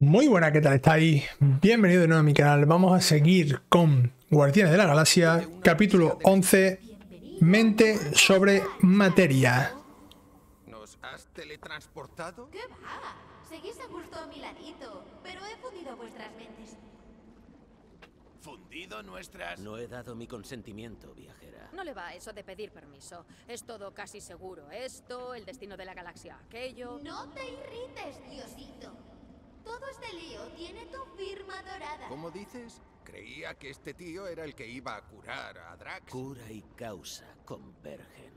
Muy buena, ¿qué tal estáis? Bienvenido de nuevo a mi canal. Vamos a seguir con Guardianes de la Galaxia, capítulo 11, Mente sobre Materia. ¿Nos has teletransportado? ¿Qué va? Seguís a gusto a mi ladito, pero he fundido vuestras mentes. ¿Fundido nuestras...? No he dado mi consentimiento, viajera. No le va eso de pedir permiso. Es todo casi seguro. Esto, el destino de la galaxia, aquello... No te irrites, Diosito. Todo este lío tiene tu firma dorada. ¿Cómo dices? Creía que este tío era el que iba a curar a Drax. Cura y causa convergen.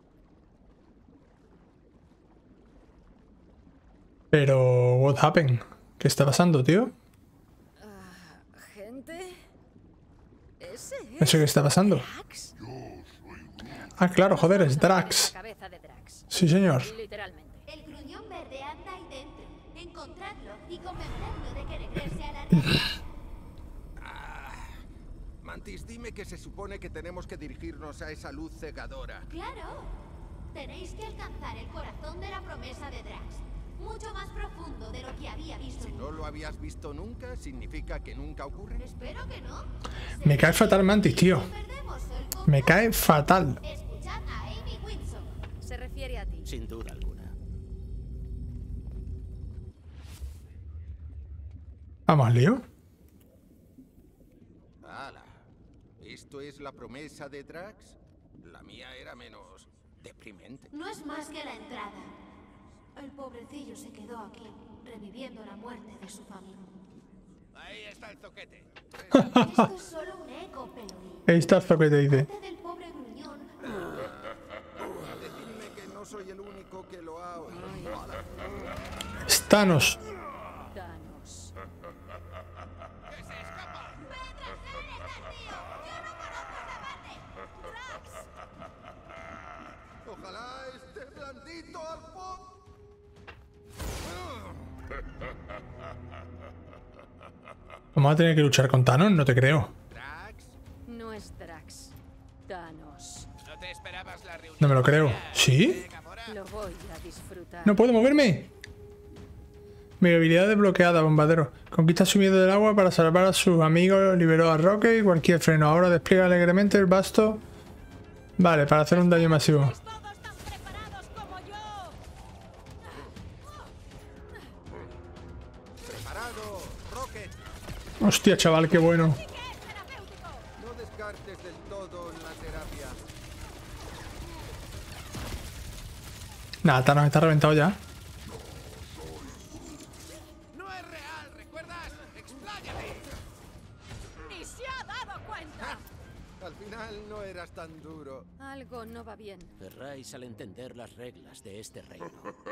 Pero, what happened? ¿Qué está pasando, tío? ¿Gente? ¿Ese ¿Eso qué está pasando? Drax? Ah, claro, joder, es Drax. La cabeza de Drax. Sí, señor. Literalmente. El gruñón verde anda ahí dentro. Encontradlo y convencerlo de que regrese a la realidad. Mantis, dime que se supone que tenemos que dirigirnos a esa luz cegadora. Claro. Tenéis que alcanzar el corazón de la promesa de Drax. Mucho más profundo de lo que había visto. Si no lo habías visto nunca, ¿significa que nunca ocurre? Espero que no. Me cae fatal Mantis, tío. Perdemos el control. Me cae fatal. Escuchad a Amy Windsor. Se refiere a ti. Sin duda alguna. Vamos, lío. ¡Hala! ¿Esto es la promesa de Drax? La mía era menos deprimente. No es más que la entrada. El pobrecillo se quedó aquí, reviviendo la muerte de su familia. Ahí está el zoquete. Esto es solo un eco, Pelorín. Ahí está el que te dice. Parte del pobre gruñón. Decidme que no soy el único que lo ha oído. Thanos. Thanos. ¡Que se escapa! Ojalá esté blandito al fondo. Vamos a tener que luchar con Thanos, no te creo. Drax, No es Drax. Thanos. ¿no te esperabas la reunión? No me lo creo. ¿Sí? Lo voy a disfrutar. No puedo moverme. Mi habilidad desbloqueada, bombardero. Conquista su miedo del agua para salvar a sus amigos. Liberó a Rocket y cualquier freno. Ahora despliega alegremente el basto. Vale, para hacer un daño masivo. ¡Todos tan preparados como yo! Preparado, Rocket. Hostia, chaval, qué bueno. No descartes del todo la terapia. Nada, Thanos está reventado ya. No es real, ¿recuerdas? ¡Expláyate! ¡Ni se ha dado cuenta! Al final no eras tan duro. Algo no va bien. Erráis al entender las reglas de este reino.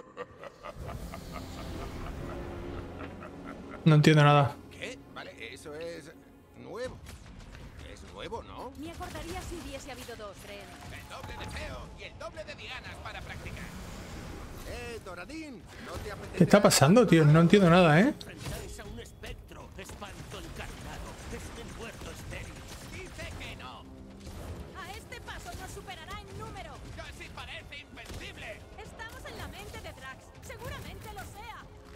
No entiendo nada. ¿Qué? Vale, eso es nuevo. Es nuevo, ¿no? Me acordaría si hubiese habido dos, Ren. El doble de feo y el doble de dianas para practicar. Doradín, ¿no te apetece? ¿Qué está pasando, tío? No entiendo nada, ¿eh? Enfrentáis a un espectro, espanto encarnado, este muerto estéril. Dice que no. A este paso nos superará en número. Casi parece invencible. Estamos en la mente de Drax. Seguramente lo sea.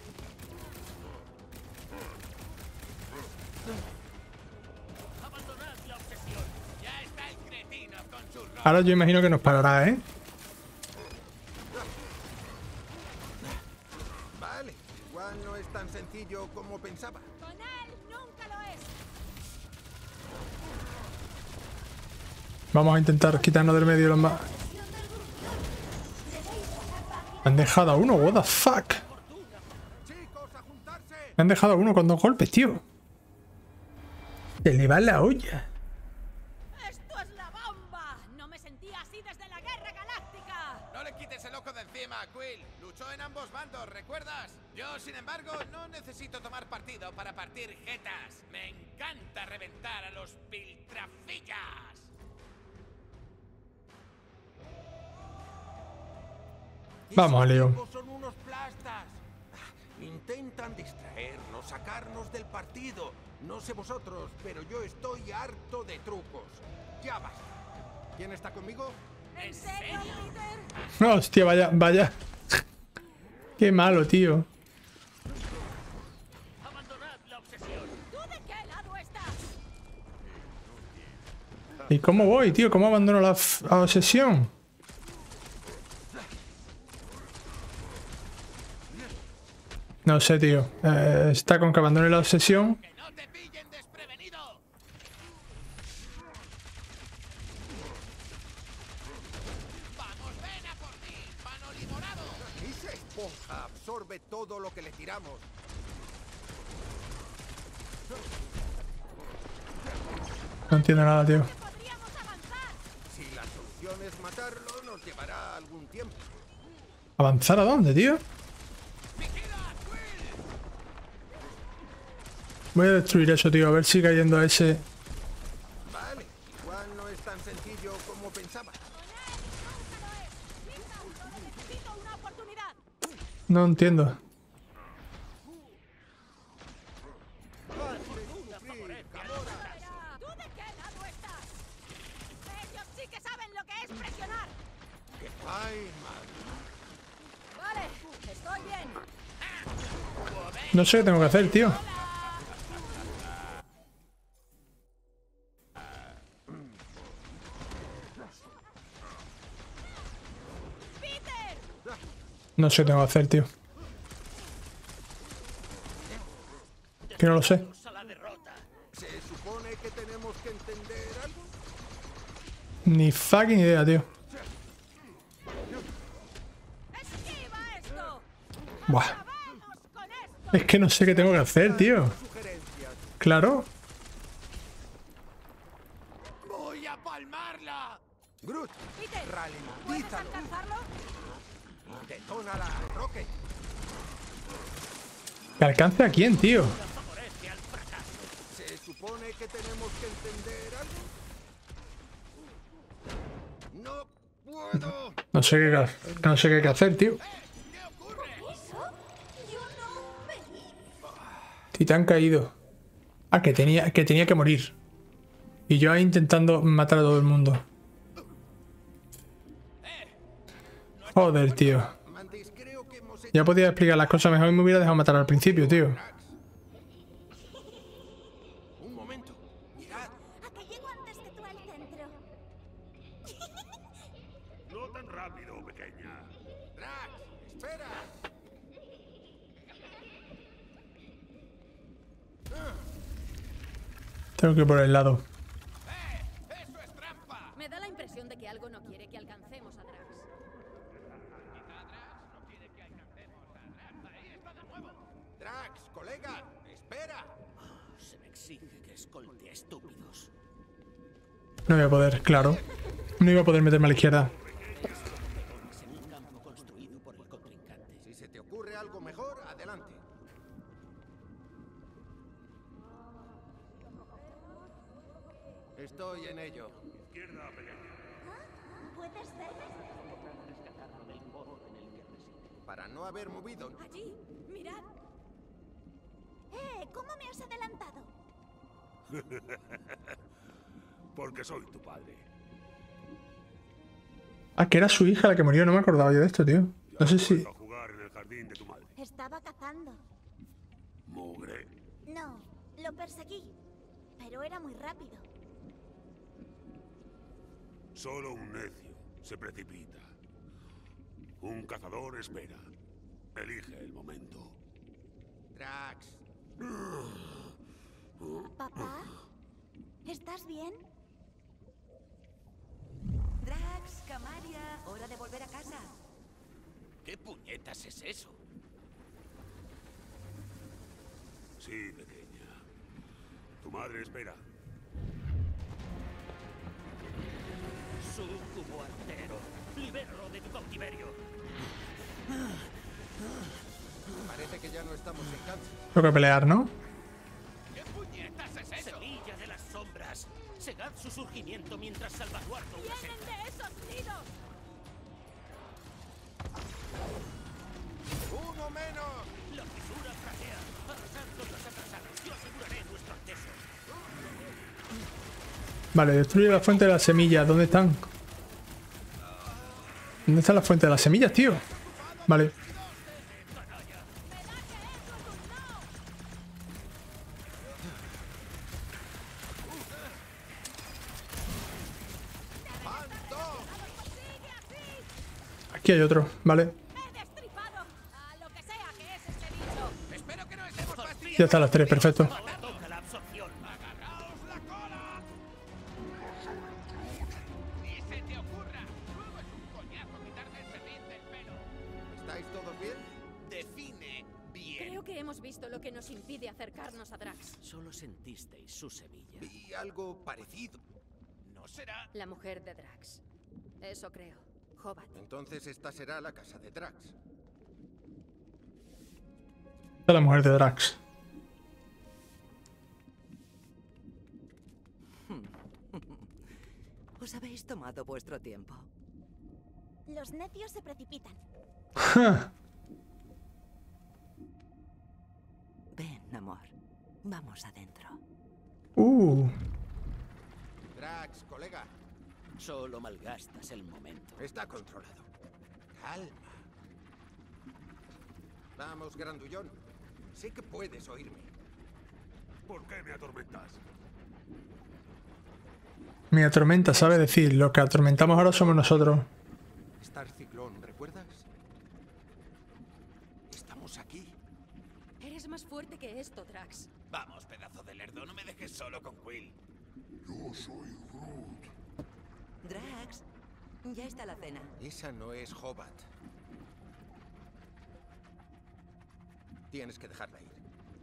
Abandonad la obsesión. Ya está el cretino con su ropa. Ahora yo imagino que nos parará, ¿eh? Vale, igual no es tan sencillo como pensaba. Con él nunca lo es. Vamos a intentar quitarnos del medio los más. Me han dejado a uno, what the fuck. Chicos, a juntarse. Me han dejado a uno con 2 golpes, tío. Se le va la olla. ¡Esto es la bomba! No me sentía así desde la Guerra Galáctica. No le quites el ojo de encima, Quill. Luchó en ambos bandos, ¿recuerdas? Yo, sin embargo, no necesito tomar partido para partir jetas. Me encanta reventar a los piltrafillas. Vamos, a lío. Son unos plastas. Intentan distraernos, sacarnos del partido. No sé vosotros, pero yo estoy harto de trucos. Ya basta. ¿Quién está conmigo? ¿En serio, Peter? Hostia, vaya. Qué malo, tío. ¿Y cómo voy, tío? ¿Cómo abandono la obsesión? No sé, tío. Está con que abandone la obsesión. ¡Que no te pillen desprevenido! ¡Vamos, ven a por ti, Manoli Morado! Esa esponja absorbe todo lo que le tiramos. No entiendo nada, tío. ¡Podríamos avanzar! Si la solución es matarlo, nos llevará algún tiempo. ¿Avanzar a dónde, tío? Voy a destruir eso, tío. A ver si cayendo a ese... Vale, igual no es tan sencillo como pensaba. Necesito una oportunidad. No entiendo. ¿Tú de qué lado estás? Ellos sí que saben lo que es presionar. Ay, madre. Vale, estoy bien. No sé qué tengo que hacer, tío. ¡Peter! No sé qué tengo que hacer, tío. Que no lo sé. A la derrota. ¿Se supone que tenemos que entender algo? Ni fucking idea, tío. ¡Esquiva esto! Buah. ¡Vamos con esto! Es que no sé qué tengo que hacer, tío. Sugerencias. Claro. ¡Voy a palmarla! Groot, Peter, ¿puedes ralentizalo. alcanzarlo? Detónala, Rocket. ¿Que alcance a quién, tío? Favorece al fracaso. ¿Se supone que tenemos que entender algo? No puedo. No sé qué hay que hacer, tío. Titán caído. Ah, que tenía que morir. Y yo ahí intentando matar a todo el mundo. Joder, tío. Mantis, creo que hemos hecho... Ya podía explicar las cosas mejor y me hubiera dejado matar al principio, tío. Un momento. Mirad. A que llego antes que tú al centro. No tan rápido, pequeña. Drax, espera. Tengo que ir por el lado. ¡Eso es trampa! Me da la impresión de que algo no quiere que alcancemos a Drax. Drax, colega, espera. Se me exige que escolte a estúpidos. No voy a poder, claro. No iba a poder meterme a la izquierda. En un campo construido por el contrincante. Si se te ocurre algo mejor, adelante. Estoy en ello. Izquierda, pequeña. ¿Puedes verme? Rescatarlo del pozo en el que reside. Para no haber movido... Allí, mirad. ¿Cómo me has adelantado? Porque soy tu padre. Ah, que era su hija la que murió. No me acordaba yo de esto, tío. No sé si... A jugar en el jardín de tu madre. Estaba cazando. Mugre. No, lo perseguí. Pero era muy rápido. Solo un necio se precipita. Un cazador espera. Elige el momento. Drax, ¿Papá? ¿Estás bien? Drax, Camaria, hora de volver a casa. ¿Qué puñetas es eso? Sí, pequeña. Tu madre espera. Sucubo artero. Libéralo de tu cautiverio. parece que ya no estamos en Kansas. Tengo que pelear, ¿no? ¿Qué puñetas es eso? Semilla de las sombras. Segad su surgimiento mientras salvaguardo una ¡Vienen secta. de esos nidos! ¡Uno menos! La fisura fragea. Arrasad con los atrasados. Yo aseguraré nuestro acceso. Vale, destruye la fuente de las semillas. ¿Dónde están? ¿Dónde está la fuente de las semillas, tío? Vale. Aquí hay otro, vale. ¡He destripado a lo que sea que es este bicho! Espero que no estemos fastidiando. Ya están las 3, perfecto. Toca la absorción. ¡Agarraos la cola! ¡Ni se te ocurra! Luego es un coñazo quitarme el serrín del pelo. ¿Estáis todos bien? Define bien. Creo que hemos visto lo que nos impide acercarnos a Drax. Solo sentisteis su semilla. Vi algo parecido. ¿No será? La mujer de Drax. Eso creo. Hobart. Entonces esta será la casa de Drax. Esta es la mujer de Drax. Os habéis tomado vuestro tiempo. Los necios se precipitan. Ven, amor. Vamos adentro. Drax, colega, Solo malgastas el momento. está controlado. Calma. Vamos, grandullón. Sé que puedes oírme. ¿Por qué me atormentas? Mi atormenta sabe decir, lo que atormentamos ahora somos nosotros. Star Ciclón, ¿recuerdas? Estamos aquí. Eres más fuerte que esto, Drax. Vamos, pedazo de lerdo, no me dejes solo con Quill. Yo soy Groot. Drax, ya está la cena. Esa no es Hobart. Tienes que dejarla ir.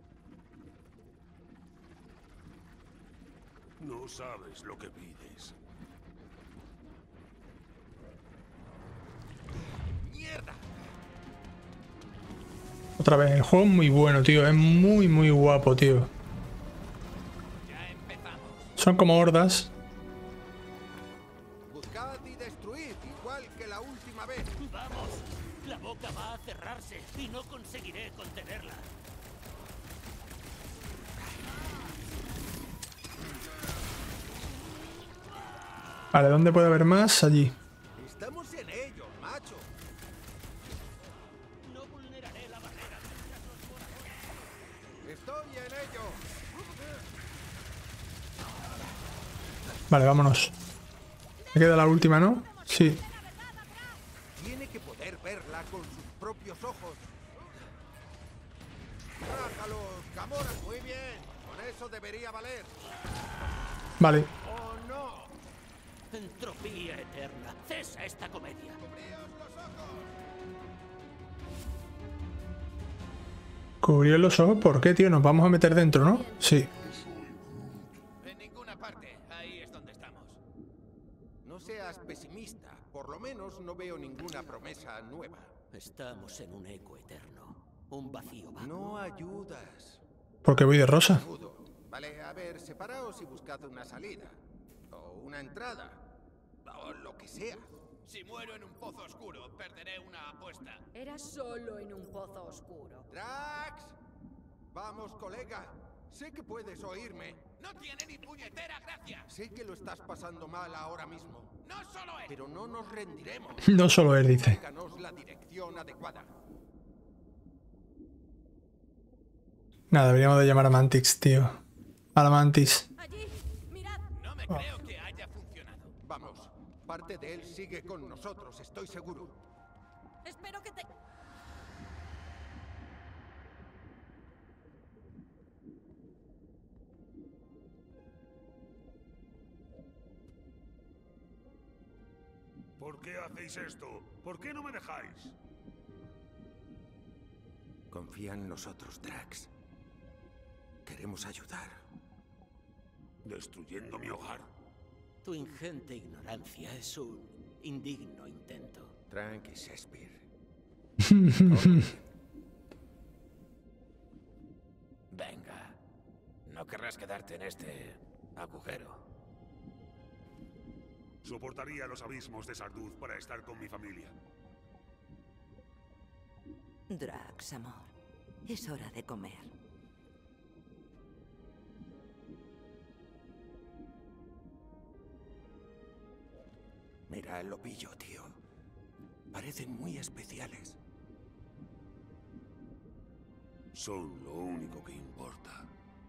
No sabes lo que pides. ¡Mierda! Otra vez, el juego es muy bueno, tío. Es muy, muy guapo, tío. Ya empezamos. Son como hordas. Buscad y destruid, igual que la última vez. ¡Vamos! La boca va a cerrarse y no conseguiré contenerla. Vale, ¿dónde puede haber más? Allí. Estamos en ello, macho. No vulneraré la barrera. Estoy en ello. Vale, vámonos. Me queda la última, ¿no? Sí. Tiene que poder verla con sus propios ojos. ¡Rájalos, Gamora! Muy bien. Con eso debería valer. Vale. ¡Oh, no! Entropía eterna. Cesa esta comedia. ¡Cubríos los ojos! Cubrió los ojos, ¿por qué, tío? Nos vamos a meter dentro, ¿no? Sí. En ninguna parte. Ahí es donde estamos. No seas pesimista. Por lo menos no veo ninguna promesa nueva. Estamos en un eco eterno. Un vacío vago. No ayudas. Porque voy de rosa. Mudo. Vale, a ver, separaos y buscad una salida. O una entrada. O lo que sea. Si muero en un pozo oscuro, perderé una apuesta. Era solo en un pozo oscuro. ¡Drax! Vamos, colega. Sé que puedes oírme. ¡No tiene ni puñetera gracia! Sé que lo estás pasando mal ahora mismo. ¡No solo él! Pero no nos rendiremos. No solo él, dice. Búscanos la dirección adecuada. Nada, deberíamos de llamar a Mantix, tío. A la Mantis. ¡Allí! ¡Mirad! No me creo que haya funcionado. Vamos. Parte de él sigue con nosotros, estoy seguro. Espero que te... ¿Por qué hacéis esto? ¿Por qué no me dejáis? Confía en nosotros, Drax. Queremos ayudar. ¿Destruyendo mi hogar? Tu ingente ignorancia es un indigno intento. Tranqui, Shakespeare. Venga. No querrás quedarte en este agujero. Soportaría los abismos de Sarduz para estar con mi familia. Drax, amor. Es hora de comer. Mira el lopillo, tío. Parecen muy especiales. Son lo único que importa.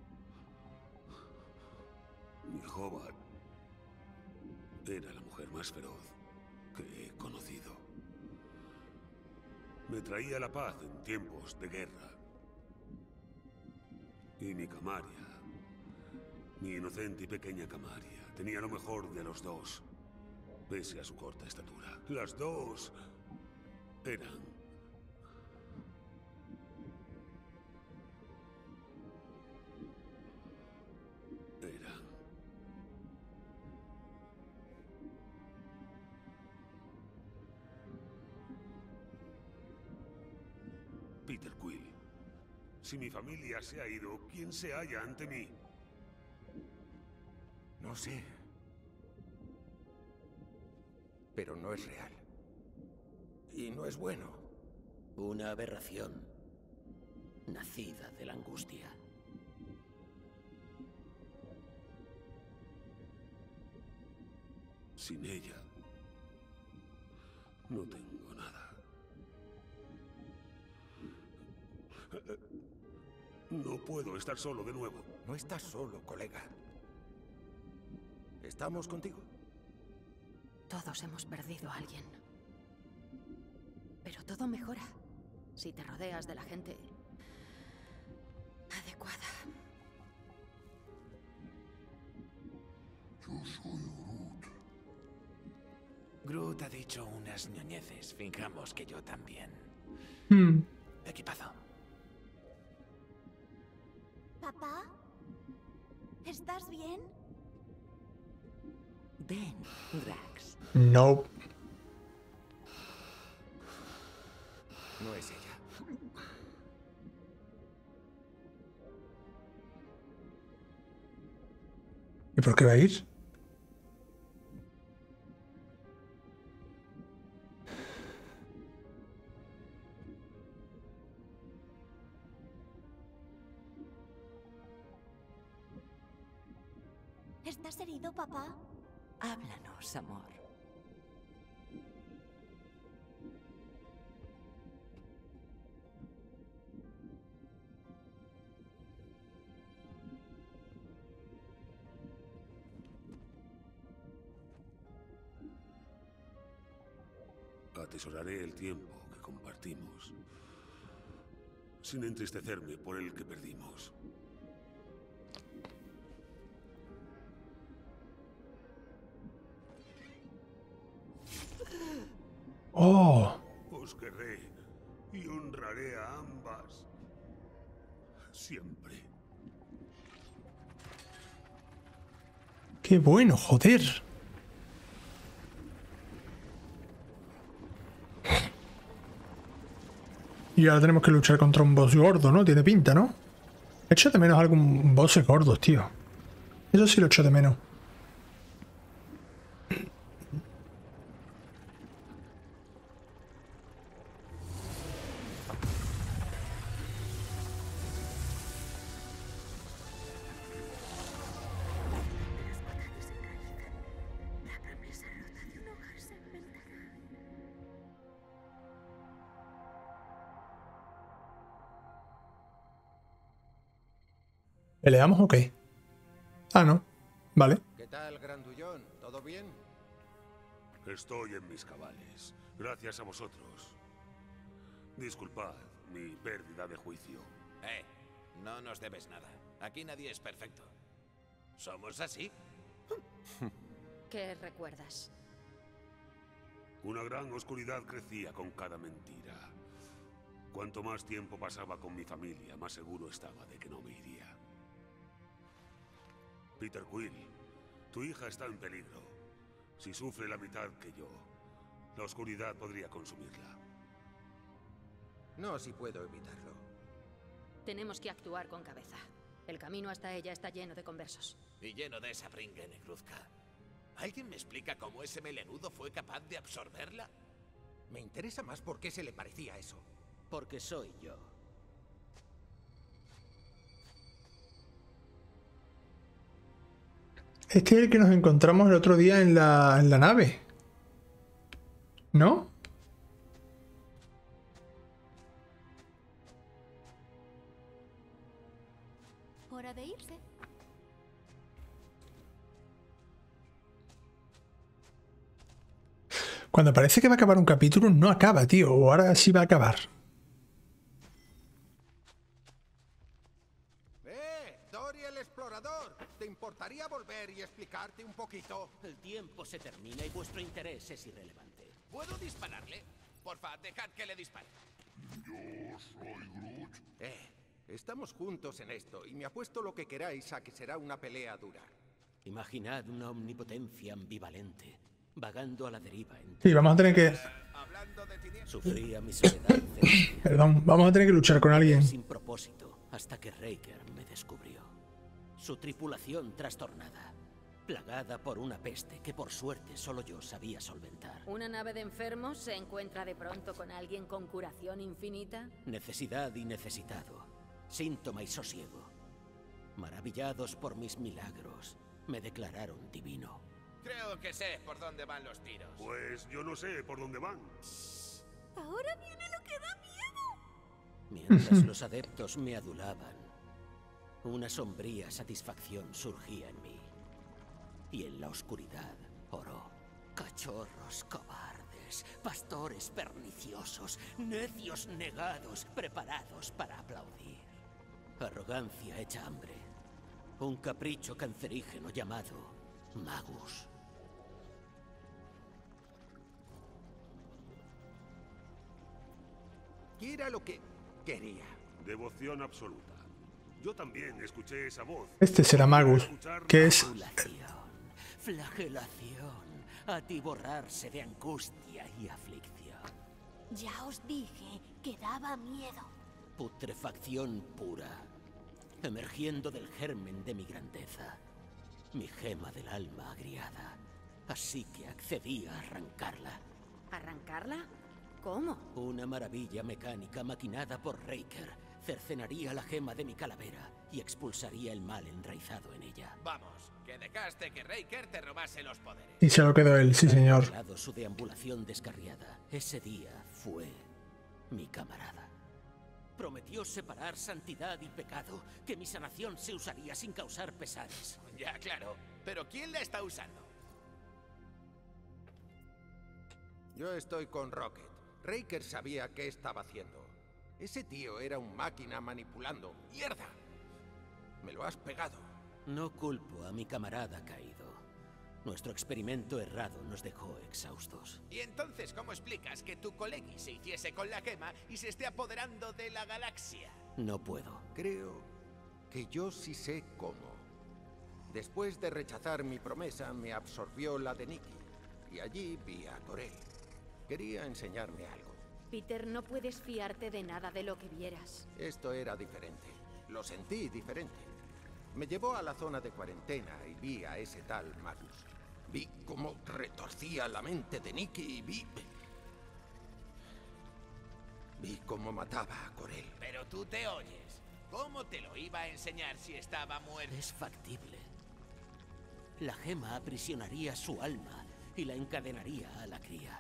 Mi Hobart era la mujer más feroz que he conocido. Me traía la paz en tiempos de guerra. Y mi Camaria, mi inocente y pequeña Camaria, tenía lo mejor de los dos, pese a su corta estatura. Las dos eran... Peter Quill. Si mi familia se ha ido, ¿quién se halla ante mí? No sé. Pero no es real. Y no es bueno. Una aberración. Nacida de la angustia. Sin ella, no tengo nada. No puedo estar solo de nuevo. No estás solo, colega. ¿Estamos contigo? Todos hemos perdido a alguien. Pero todo mejora si te rodeas de la gente adecuada. Yo soy Groot. Groot ha dicho unas ñoñeces. Fijamos que yo también. Equipazo. ¿Papá? ¿Estás bien? Ven, Drax. No. No es ella. ¿Y por qué va a ir? ¿Estás herido, papá? Háblanos, amor. Atesoraré el tiempo que compartimos, sin entristecerme por el que perdimos. Oh, Os querré y honraré a ambas. Siempre. qué bueno, joder. Y ahora tenemos que luchar contra un boss gordo, ¿no? Tiene pinta, ¿no? Echo de menos algún boss gordos, tío. Eso sí lo echo de menos. ¿Peleamos o qué? Ah, no. Vale. ¿Qué tal, Grandullón? ¿Todo bien? Estoy en mis cabales, gracias a vosotros. Disculpad mi pérdida de juicio. No nos debes nada. Aquí nadie es perfecto. ¿Somos así? ¿Qué recuerdas? Una gran oscuridad crecía con cada mentira. Cuanto más tiempo pasaba con mi familia, más seguro estaba de que no me iría. Peter Quill, tu hija está en peligro. Si sufre la mitad que yo, la oscuridad podría consumirla. No, si puedo evitarlo. Tenemos que actuar con cabeza. El camino hasta ella está lleno de conversos. Y lleno de esa pringue negruzca. ¿Alguien me explica cómo ese melenudo fue capaz de absorberla? Me interesa más por qué se le parecía eso. Porque soy yo. Este es el que nos encontramos el otro día en la nave. ¿No? Hora de irse. Cuando parece que va a acabar un capítulo, no acaba, tío. O ahora sí va a acabar. Dory el explorador. ¿Te importaría volver y explicarte un poquito? El tiempo se termina y vuestro interés es irrelevante. ¿Puedo dispararle? Porfa, dejad que le dispare. Yo soy Groot. Estamos juntos en esto y me apuesto lo que queráis a que será una pelea dura. Imaginad una omnipotencia ambivalente, vagando a la deriva entre... Sí, vamos a tener que... Hablando de tinieblas. Sufría mi soledad celestial. Perdón, vamos a tener que luchar con alguien. Sin propósito, hasta que Raker me descubrió. Su tripulación trastornada, plagada por una peste que por suerte solo yo sabía solventar. ¿Una nave de enfermos se encuentra de pronto con alguien con curación infinita? Necesidad y necesitado, síntoma y sosiego. Maravillados por mis milagros, me declararon divino. Creo que sé por dónde van los tiros. Pues yo no sé por dónde van. Ahora viene lo que da miedo. Mientras los adeptos me adulaban, una sombría satisfacción surgía en mí. Y en la oscuridad oró. Cachorros cobardes, pastores perniciosos, necios negados, preparados para aplaudir. Arrogancia hecha hambre. Un capricho cancerígeno llamado Magus. ¿Qué era lo que quería? Devoción absoluta. Yo también escuché esa voz. Este será Magus, que es... Flagelación, atiborrarse de angustia y aflicción. Ya os dije que daba miedo. Putrefacción pura, emergiendo del germen de mi grandeza. Mi gema del alma agriada. Así que accedí a arrancarla. ¿Arrancarla? ¿Cómo? Una maravilla mecánica maquinada por Raker cercenaría la gema de mi calavera y expulsaría el mal enraizado en ella. Vamos, que dejaste que Raker te robase los poderes. Y se lo quedó él, sí señor. Dado su deambulación descarriada, ese día fue mi camarada. Prometió separar santidad y pecado, que mi sanación se usaría sin causar pesares. Ya, claro. Pero ¿quién la está usando? Yo estoy con Rocket. Raker sabía qué estaba haciendo. Ese tío era un máquina manipulando. ¡Mierda! Me lo has pegado. No culpo a mi camarada caído. Nuestro experimento errado nos dejó exhaustos. ¿Y entonces cómo explicas que tu colegui se hiciese con la gema y se esté apoderando de la galaxia? No puedo. Creo que yo sí sé cómo. Después de rechazar mi promesa, me absorbió la de Nikki. Y allí vi a Corel. Quería enseñarme algo. Peter, no puedes fiarte de nada de lo que vieras. Esto era diferente. Lo sentí diferente. Me llevó a la zona de cuarentena y vi a ese tal Magus. Vi cómo retorcía la mente de Nikki y vi cómo mataba a Corel. Pero tú te oyes. ¿Cómo te lo iba a enseñar si estaba muerto? Es factible. La gema aprisionaría su alma y la encadenaría a la cría.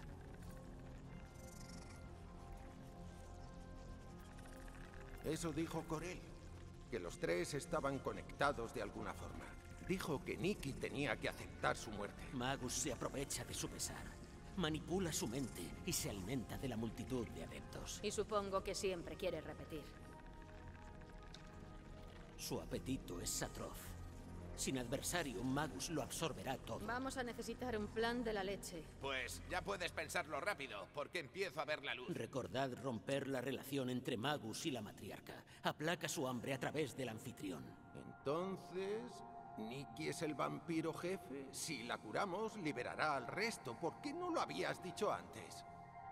Eso dijo Corel, que los tres estaban conectados de alguna forma. Dijo que Nikki tenía que aceptar su muerte. Magus se aprovecha de su pesar, manipula su mente y se alimenta de la multitud de adeptos. Y supongo que siempre quiere repetir. Su apetito es atroz. Sin adversario, Magus lo absorberá todo. Vamos a necesitar un plan de la leche. Pues ya puedes pensarlo rápido, porque empiezo a ver la luz. Recordad romper la relación entre Magus y la matriarca. Aplaca su hambre a través del anfitrión. Entonces, ¿Nikki es el vampiro jefe? Si la curamos, liberará al resto. ¿Por qué no lo habías dicho antes?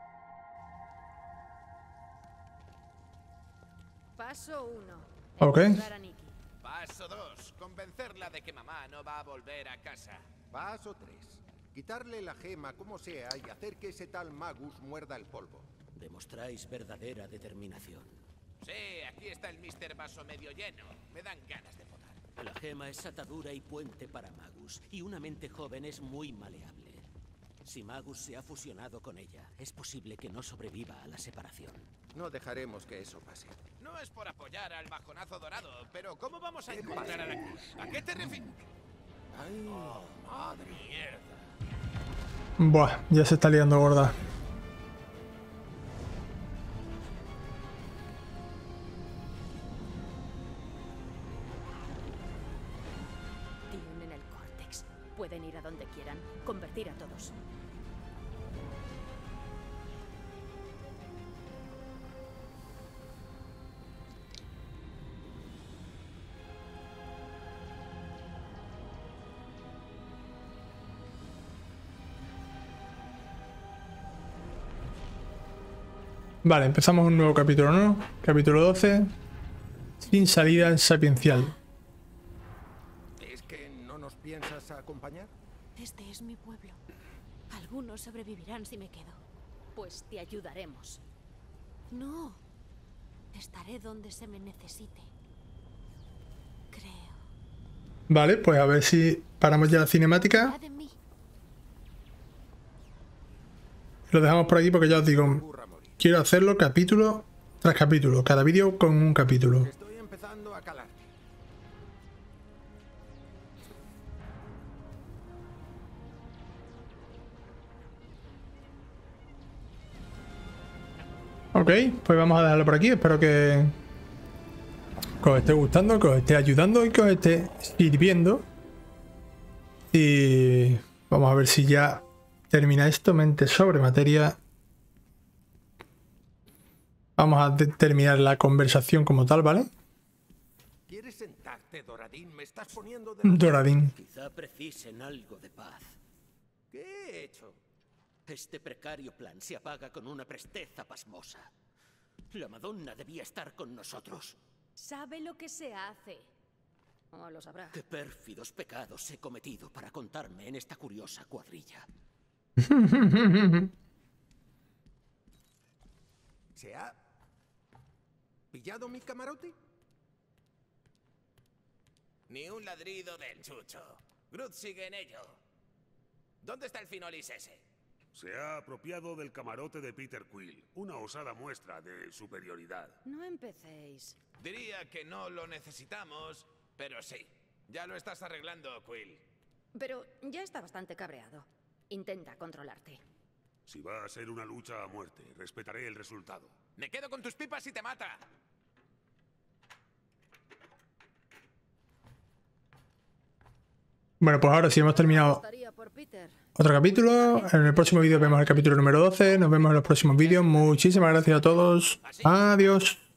Paso 1. Ok. Encontrar a Nikki. Paso 2. Convencerla de que mamá no va a volver a casa. Paso 3. Quitarle la gema como sea y hacer que ese tal Magus muerda el polvo. Demostráis verdadera determinación. Sí, aquí está el Mr. Vaso medio lleno. Me dan ganas de potar. La gema es atadura y puente para Magus, y una mente joven es muy maleable. Si Magus se ha fusionado con ella, es posible que no sobreviva a la separación. No dejaremos que eso pase. No es por apoyar al bajonazo dorado, pero ¿cómo vamos a encontrar a la... ¿A qué te refieres? ¡Ay, madre! Mierda. Buah, ya se está liando gorda. Tienen el córtex. Pueden ir a donde quieran, convertir a todos. Vale, empezamos un nuevo capítulo, ¿no? Capítulo 12. Sin salida sapiencial. ¿Es que no nos piensas acompañar? Este es mi pueblo. Algunos sobrevivirán si me quedo. Pues te ayudaremos. No. Estaré donde se me necesite. Creo. Vale, pues a ver si paramos ya la cinemática. Cuidad de mí. Lo dejamos por aquí porque ya os digo, quiero hacerlo capítulo tras capítulo. Cada vídeo con un capítulo. Estoy empezando a calarte. Ok, pues vamos a dejarlo por aquí. Espero que os esté gustando, que os esté ayudando y que os esté sirviendo. Y vamos a ver si ya termina esto. Mente sobre materia. Vamos a terminar la conversación como tal, ¿vale? ¿Quieres sentarte, Doradín? Me estás poniendo de... Doradín. Quizá precisen algo de paz. ¿Qué he hecho? Este precario plan se apaga con una presteza pasmosa. La Madonna debía estar con nosotros. Sabe lo que se hace. O lo sabrá. ¿Qué pérfidos pecados he cometido para contarme en esta curiosa cuadrilla? ¿Se ha pillado mi camarote? Ni un ladrido del chucho. Groot sigue en ello. ¿Dónde está el Finolis ese? Se ha apropiado del camarote de Peter Quill. Una osada muestra de superioridad. No empecéis. Diría que no lo necesitamos, pero sí. Ya lo estás arreglando, Quill. Pero ya está bastante cabreado. Intenta controlarte. Si va a ser una lucha a muerte, respetaré el resultado. Me quedo con tus pipas y te mata. Bueno, pues ahora sí hemos terminado Estaría por Peter. otro capítulo. En el próximo vídeo vemos el capítulo número 12. Nos vemos en los próximos vídeos. Muchísimas gracias a todos. Adiós.